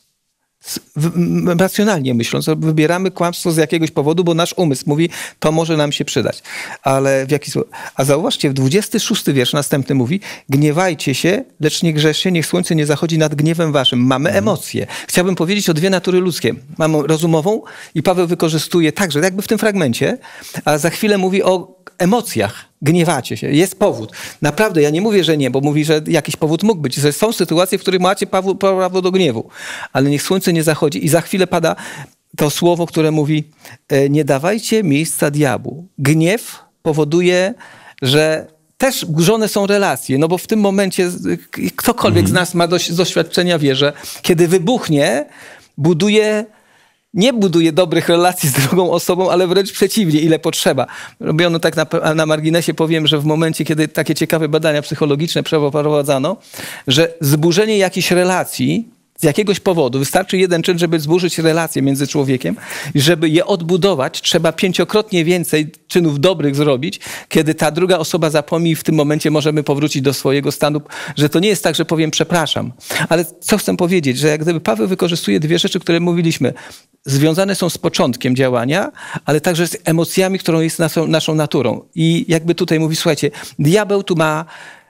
Racjonalnie myśląc, wybieramy kłamstwo z jakiegoś powodu, bo nasz umysł mówi, to może nam się przydać. Ale w jaki sposób? A zauważcie, w dwudziesty szósty wiersz następny mówi, gniewajcie się, lecz nie grzeszcie, niech słońce nie zachodzi nad gniewem waszym. Mamy mm. emocje. Chciałbym powiedzieć o dwie natury ludzkie. Mamy rozumową i Paweł wykorzystuje także, jakby w tym fragmencie, a za chwilę mówi o emocjach. Gniewacie się. Jest powód. Naprawdę, ja nie mówię, że nie, bo mówi, że jakiś powód mógł być. Że są sytuacje, w których macie prawo do gniewu. Ale niech słońce nie zachodzi. I za chwilę pada to słowo, które mówi, nie dawajcie miejsca diabłu. Gniew powoduje, że też burzone są relacje. No bo w tym momencie ktokolwiek mhm. z nas ma dość, doświadczenia wie, że kiedy wybuchnie, buduje... Nie buduje dobrych relacji z drugą osobą, ale wręcz przeciwnie, ile potrzeba. Robiono tak na, na marginesie, powiem, że w momencie, kiedy takie ciekawe badania psychologiczne przeprowadzano, że zburzenie jakiejś relacji z jakiegoś powodu, wystarczy jeden czyn, żeby zburzyć relacje między człowiekiem i żeby je odbudować, trzeba pięciokrotnie więcej czynów dobrych zrobić, kiedy ta druga osoba zapomni i w tym momencie możemy powrócić do swojego stanu, że to nie jest tak, że powiem przepraszam. Ale co chcę powiedzieć, że jak gdyby Paweł wykorzystuje dwie rzeczy, które mówiliśmy, związane są z początkiem działania, ale także z emocjami, którą jest naszą, naszą naturą. I jakby tutaj mówi, słuchajcie, diabeł tu ma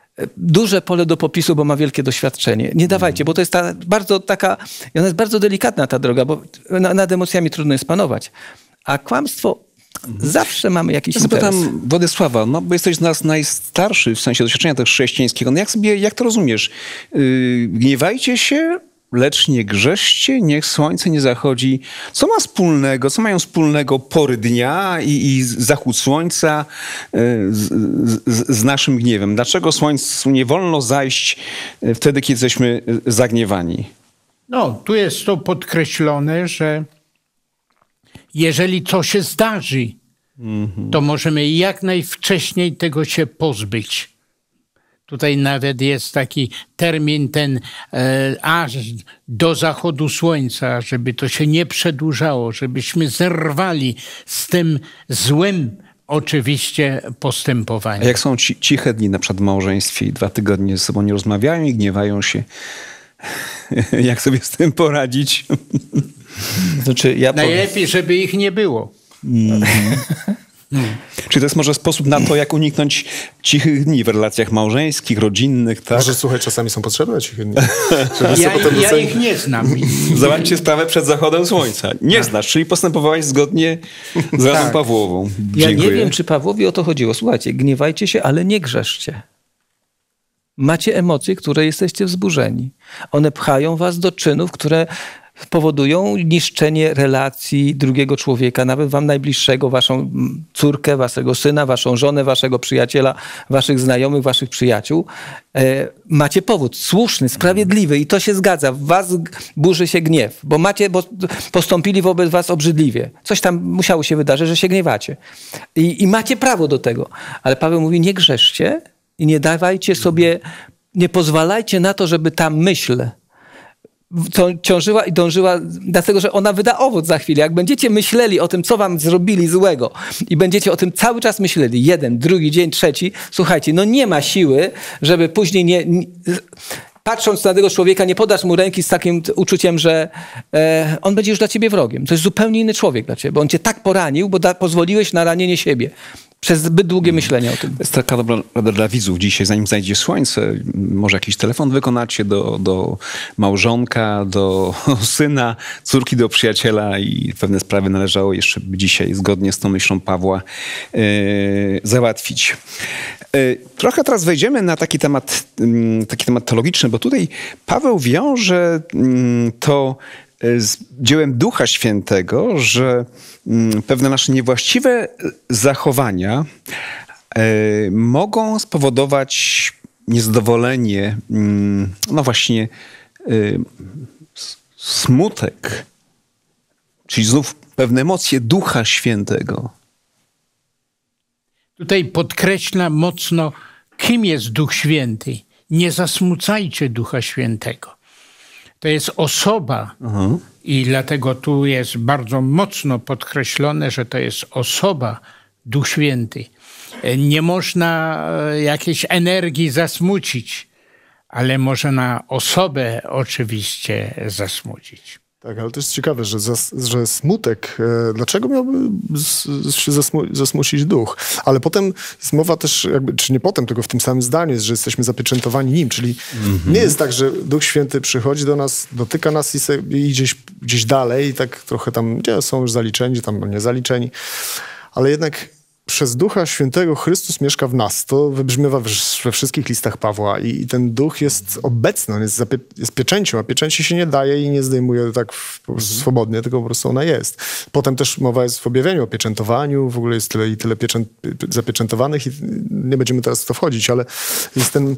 duże pole do popisu, bo ma wielkie doświadczenie. Nie dawajcie, bo to jest ta bardzo taka, i ona jest bardzo delikatna ta droga, bo nad emocjami trudno jest panować. A kłamstwo zawsze mamy jakiś interes. Zapytam Władysława, no bo jesteś z nas najstarszy w sensie doświadczenia też chrześcijańskiego. No jak sobie, jak to rozumiesz? Yy, gniewajcie się, lecz nie grzeszcie, niech słońce nie zachodzi. Co ma wspólnego, co mają wspólnego pory dnia i, i zachód słońca z, z, z naszym gniewem? Dlaczego słońcu nie wolno zajść wtedy, kiedy jesteśmy zagniewani? No, tu jest to podkreślone, że jeżeli coś się zdarzy, mm-hmm. to możemy jak najwcześniej tego się pozbyć. Tutaj nawet jest taki termin ten e, aż do zachodu słońca, żeby to się nie przedłużało, żebyśmy zerwali z tym złym oczywiście postępowaniem. A jak są ci, ciche dni, na przykład w małżeństwie, dwa tygodnie ze sobą nie rozmawiają i gniewają się, jak sobie z tym poradzić? Znaczy, ja Najlepiej, żeby ich nie było. Mm-hmm. Hmm. Czy to jest może sposób na to, jak uniknąć cichych dni w relacjach małżeńskich, rodzinnych? Tak? Może słuchaj, czasami są potrzebne ciche dni. Ja, ja ich nie znam. Załatwcie sprawę przed zachodem słońca. Nie tak. znasz, czyli postępowałeś zgodnie z Radą tak. Pawłową. Ja Dziękuję. nie wiem, czy Pawłowi o to chodziło. Słuchajcie, gniewajcie się, ale nie grzeszcie. Macie emocje, które jesteście wzburzeni. One pchają was do czynów, które powodują niszczenie relacji drugiego człowieka, nawet wam najbliższego, waszą córkę, waszego syna, waszą żonę, waszego przyjaciela, waszych znajomych, waszych przyjaciół. E, macie powód słuszny, sprawiedliwy i to się zgadza. W was burzy się gniew, bo macie, bo postąpili wobec was obrzydliwie. Coś tam musiało się wydarzyć, że się gniewacie. I, i macie prawo do tego. Ale Paweł mówi, nie grzeszcie i nie dawajcie sobie, nie pozwalajcie na to, żeby ta myśl to ciążyła i dążyła, dlatego że ona wyda owoc za chwilę. Jak będziecie myśleli o tym, co wam zrobili złego i będziecie o tym cały czas myśleli, jeden, drugi dzień, trzeci, słuchajcie, no nie ma siły, żeby później nie... nie patrząc na tego człowieka, nie podasz mu ręki z takim uczuciem, że e, on będzie już dla ciebie wrogiem. To jest zupełnie inny człowiek dla ciebie, bo on cię tak poranił, bo da, pozwoliłeś na ranienie siebie. przez zbyt długie myślenie o tym. To jest taka dobra rada dla widzów dzisiaj, zanim zajdzie słońce, może jakiś telefon wykonacie do, do małżonka, do syna, córki, do przyjaciela i pewne sprawy należało jeszcze dzisiaj zgodnie z tą myślą Pawła yy, załatwić. Yy, trochę teraz wejdziemy na taki temat, yy, taki temat teologiczny, bo tutaj Paweł wiąże yy, to z dziełem Ducha Świętego, że pewne nasze niewłaściwe zachowania mogą spowodować niezadowolenie, no właśnie smutek, czyli znów pewne emocje Ducha Świętego. Tutaj podkreśla mocno, kim jest Duch Święty. Nie zasmucajcie Ducha Świętego. To jest osoba uh-huh. i dlatego tu jest bardzo mocno podkreślone, że to jest osoba, Duch Święty. Nie można jakiejś energii zasmucić, ale można osobę oczywiście zasmucić. Tak, ale to jest ciekawe, że, zas, że smutek, e, dlaczego miałby z, się zasmu, zasmucić duch? Ale potem jest mowa też, jakby, czy nie potem, tylko w tym samym zdaniu jest, że jesteśmy zapieczętowani nim, czyli mm-hmm. nie jest tak, że Duch Święty przychodzi do nas, dotyka nas i, se, i gdzieś, gdzieś dalej i tak trochę tam, gdzie są już zaliczeni, tam nie zaliczeni, ale jednak przez Ducha Świętego Chrystus mieszka w nas. To wybrzmiewa we wszystkich listach Pawła i, i ten Duch jest obecny, on jest, zapie, jest pieczęcią, a pieczęci się nie daje i nie zdejmuje tak w, po prostu swobodnie, tylko po prostu ona jest. Potem też mowa jest w objawieniu o pieczętowaniu, w ogóle jest tyle i tyle pieczę, zapieczętowanych i nie będziemy teraz w to wchodzić, ale jest ten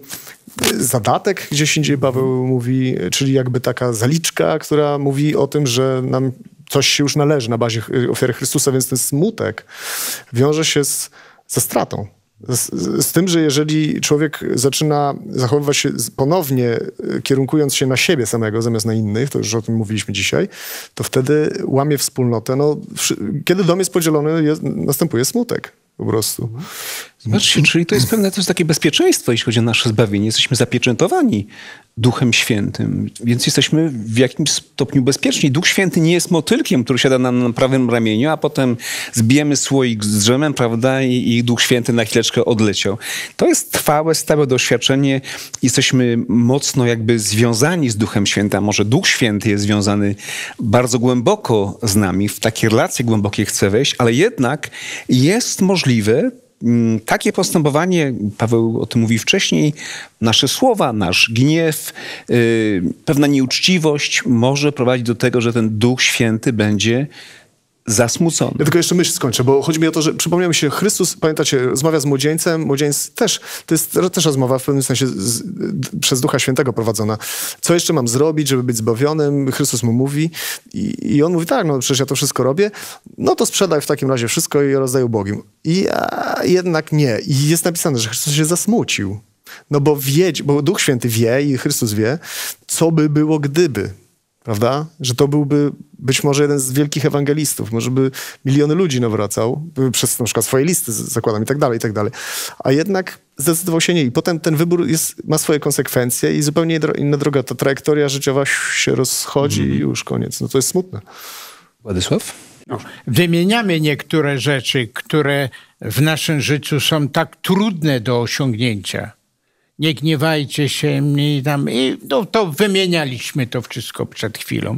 zadatek, gdzieś indziej Paweł mówi, czyli jakby taka zaliczka, która mówi o tym, że nam coś się już należy na bazie ofiary Chrystusa, więc ten smutek wiąże się z, ze stratą. Z, z tym, że jeżeli człowiek zaczyna zachowywać się ponownie, kierunkując się na siebie samego zamiast na innych, to już o tym mówiliśmy dzisiaj, to wtedy łamie wspólnotę. No, kiedy dom jest podzielony, jest, następuje smutek po prostu. Zobaczcie, czyli to jest pewne też takie bezpieczeństwo, jeśli chodzi o nasze zbawienie. Jesteśmy zapieczętowani Duchem Świętym, więc jesteśmy w jakimś stopniu bezpieczni. Duch Święty nie jest motylkiem, który siada nam na prawym ramieniu, a potem zbijemy słoik z drzemem, prawda, i, i Duch Święty na chwileczkę odleciał. To jest trwałe, stałe doświadczenie. Jesteśmy mocno jakby związani z Duchem Świętym, a może Duch Święty jest związany bardzo głęboko z nami, w takie relacje głębokie chce wejść, ale jednak jest możliwe takie postępowanie, Paweł o tym mówi wcześniej, nasze słowa, nasz gniew, yy, pewna nieuczciwość może prowadzić do tego, że ten Duch Święty będzie zasmucony. Ja tylko jeszcze myśl skończę, bo chodzi mi o to, że przypomniał mi się Chrystus, pamiętacie, rozmawia z młodzieńcem, młodzieniec też, to jest też rozmowa w pewnym sensie z, przez Ducha Świętego prowadzona. Co jeszcze mam zrobić, żeby być zbawionym? Chrystus mu mówi i, i on mówi, tak, no przecież ja to wszystko robię, no to sprzedaj w takim razie wszystko i rozdaj ubogim. I a, jednak nie. I jest napisane, że Chrystus się zasmucił. No bo wie, bo Duch Święty wie i Chrystus wie, co by było gdyby. Prawda? Że to byłby być może jeden z wielkich ewangelistów, może by miliony ludzi nawracał, przez na przykład swoje listy zakładam i tak dalej, i tak dalej. A jednak zdecydował się nie. I potem ten wybór jest, ma swoje konsekwencje i zupełnie inna droga. Ta trajektoria życiowa się rozchodzi mm. i już koniec. No to jest smutne. Władysław? No, wymieniamy niektóre rzeczy, które w naszym życiu są tak trudne do osiągnięcia. Nie gniewajcie się mnie tam. I no, to wymienialiśmy to wszystko przed chwilą.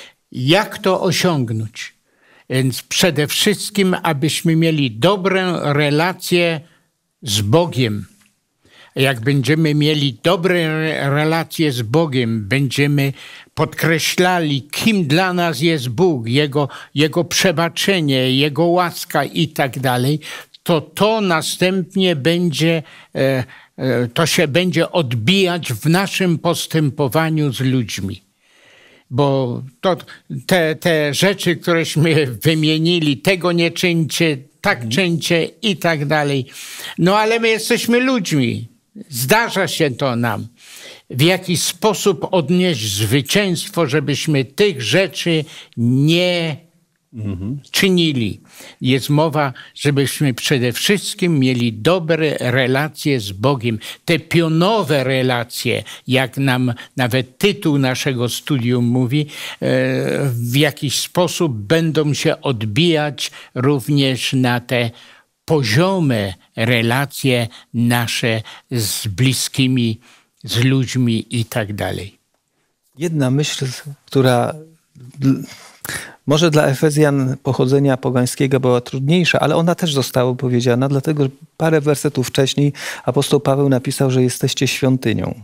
Jak to osiągnąć? Więc przede wszystkim, abyśmy mieli dobrą relację z Bogiem. Jak będziemy mieli dobre relacje z Bogiem, będziemy podkreślali, kim dla nas jest Bóg, Jego, Jego przebaczenie, Jego łaska i tak dalej, to to następnie będzie... E, to się będzie odbijać w naszym postępowaniu z ludźmi. Bo to, te, te rzeczy, któreśmy wymienili, tego nie czyńcie, tak mhm. czyńcie i tak dalej. No ale my jesteśmy ludźmi. Zdarza się to nam. W jakiś sposób odnieść zwycięstwo, żebyśmy tych rzeczy nie Mhm. czynili. Jest mowa, żebyśmy przede wszystkim mieli dobre relacje z Bogiem. Te pionowe relacje, jak nam nawet tytuł naszego studium mówi, w jakiś sposób będą się odbijać również na te poziome relacje nasze z bliskimi, z ludźmi i tak dalej. Jedna myśl, która może dla Efezjan pochodzenia pogańskiego była trudniejsza, ale ona też została powiedziana, dlatego że parę wersetów wcześniej apostoł Paweł napisał, że jesteście świątynią.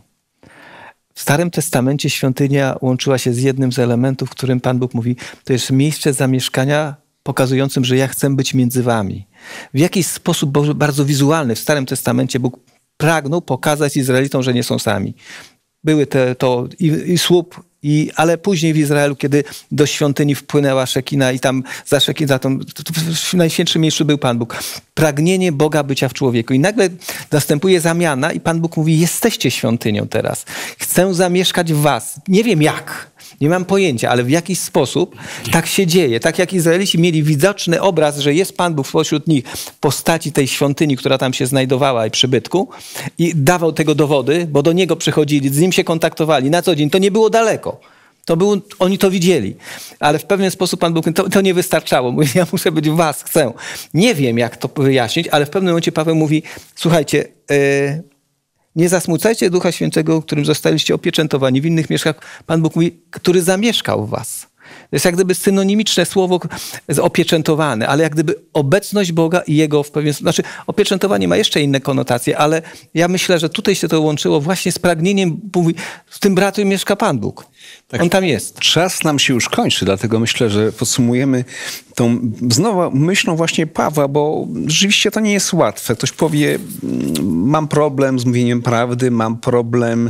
W Starym Testamencie świątynia łączyła się z jednym z elementów, w którym Pan Bóg mówi, to jest miejsce zamieszkania pokazującym, że ja chcę być między wami. W jakiś sposób bardzo wizualny w Starym Testamencie Bóg pragnął pokazać Izraelitom, że nie są sami. Były te, to i, i słup, i, ale później w Izraelu, kiedy do świątyni wpłynęła Szekina i tam za Szekina, tam, w najświętszym miejscu był Pan Bóg. Pragnienie Boga bycia w człowieku. I nagle następuje zamiana i Pan Bóg mówi, jesteście świątynią teraz. Chcę zamieszkać w was. Nie wiem jak. Nie mam pojęcia, ale w jakiś sposób tak się dzieje. Tak jak Izraelici mieli widoczny obraz, że jest Pan Bóg pośród nich w postaci tej świątyni, która tam się znajdowała i przybytku i dawał tego dowody, bo do Niego przychodzili, z Nim się kontaktowali na co dzień. To nie było daleko. To było, oni to widzieli. Ale w pewien sposób Pan Bóg, to, to nie wystarczało. Mówi, ja muszę być w was, chcę. Nie wiem, jak to wyjaśnić, ale w pewnym momencie Paweł mówi, słuchajcie, yy, nie zasmucajcie Ducha Świętego, którym zostaliście opieczętowani w innych mieszkach. Pan Bóg mówi, który zamieszkał w was. To jest jak gdyby synonimiczne słowo opieczętowane, ale jak gdyby obecność Boga i Jego w pewien sposób. Znaczy opieczętowanie ma jeszcze inne konotacje, ale ja myślę, że tutaj się to łączyło właśnie z pragnieniem, mówi, w tym bratu mieszka Pan Bóg. Tak, on tam jest. Czas nam się już kończy, dlatego myślę, że podsumujemy tą znowu myślą właśnie Pawła, bo rzeczywiście to nie jest łatwe. Ktoś powie, mam problem z mówieniem prawdy, mam problem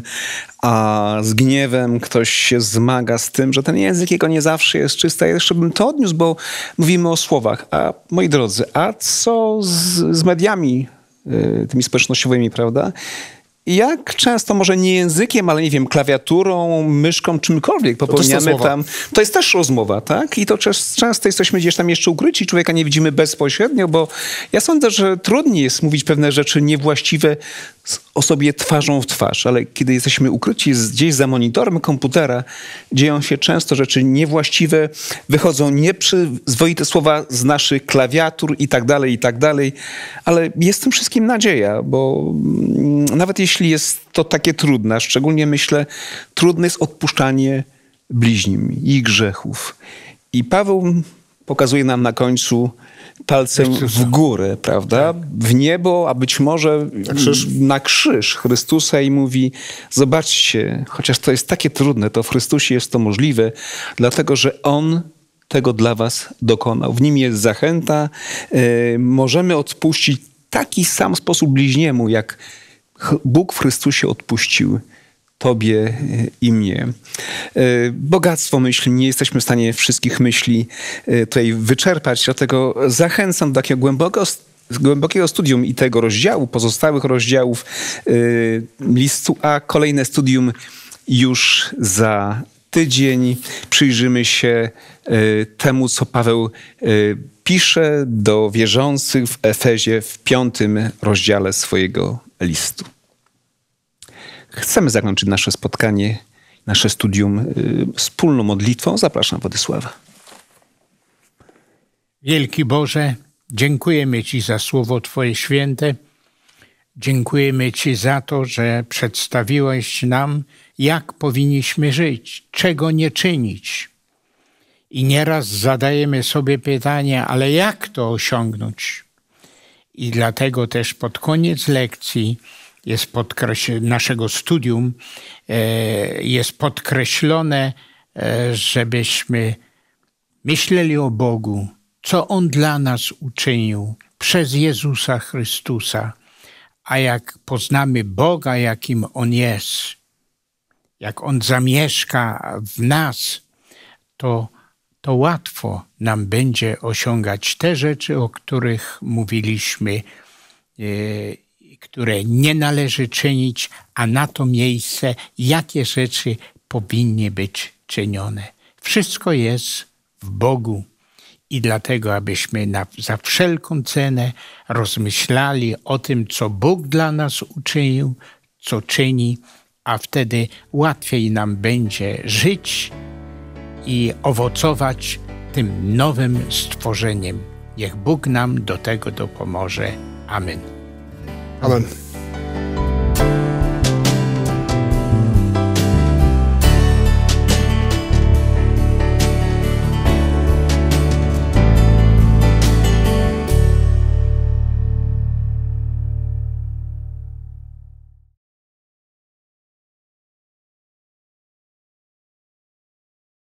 a z gniewem, ktoś się zmaga z tym, że ten język jego nie zawsze jest czysty. Ja jeszcze bym to odniósł, bo mówimy o słowach. A moi drodzy, a co z, z mediami, tymi społecznościowymi, prawda? Jak często, może nie językiem, ale nie wiem, klawiaturą, myszką, czymkolwiek popełniamy to tam. To jest też rozmowa, tak? I to często jesteśmy gdzieś tam jeszcze ukryci, człowieka nie widzimy bezpośrednio, bo ja sądzę, że trudniej jest mówić pewne rzeczy niewłaściwe osobie twarzą w twarz, ale kiedy jesteśmy ukryci gdzieś za monitorem komputera, dzieją się często rzeczy niewłaściwe, wychodzą nieprzyzwoite słowa z naszych klawiatur i tak dalej, i tak dalej, ale jest w tym wszystkim nadzieja, bo nawet jeśli jest to takie trudne, szczególnie myślę, trudne jest odpuszczanie bliźnim ich grzechów. I Paweł pokazuje nam na końcu palcem w górę, prawda? W niebo, a być może na krzyż. na krzyż Chrystusa i mówi, zobaczcie, chociaż to jest takie trudne, to w Chrystusie jest to możliwe, dlatego że On tego dla was dokonał. W Nim jest zachęta. Yy, możemy odpuścić w taki sam sposób bliźniemu, jak Bóg w Chrystusie odpuścił tobie i mnie. Bogactwo myśli, nie jesteśmy w stanie wszystkich myśli tutaj wyczerpać, dlatego zachęcam do takiego głębokiego, głębokiego studium i tego rozdziału, pozostałych rozdziałów listu, a kolejne studium już za tydzień. Przyjrzymy się temu, co Paweł pisze do wierzących w Efezie w piątym rozdziale swojego listu. Chcemy zakończyć nasze spotkanie, nasze studium y, wspólną modlitwą. Zapraszam Władysława. Wielki Boże, dziękujemy Ci za Słowo Twoje święte. Dziękujemy Ci za to, że przedstawiłeś nam, jak powinniśmy żyć, czego nie czynić. I nieraz zadajemy sobie pytanie, ale jak to osiągnąć? I dlatego też pod koniec lekcji jest podkreś- naszego studium e, jest podkreślone, e, żebyśmy myśleli o Bogu, co On dla nas uczynił przez Jezusa Chrystusa. A jak poznamy Boga, jakim On jest, jak On zamieszka w nas, to, to łatwo nam będzie osiągać te rzeczy, o których mówiliśmy, e, które nie należy czynić, a na to miejsce, jakie rzeczy powinny być czynione. Wszystko jest w Bogu i dlatego, abyśmy na, za wszelką cenę rozmyślali o tym, co Bóg dla nas uczynił, co czyni, a wtedy łatwiej nam będzie żyć i owocować tym nowym stworzeniem Niech Bóg nam do tego dopomoże. Amen. Amen.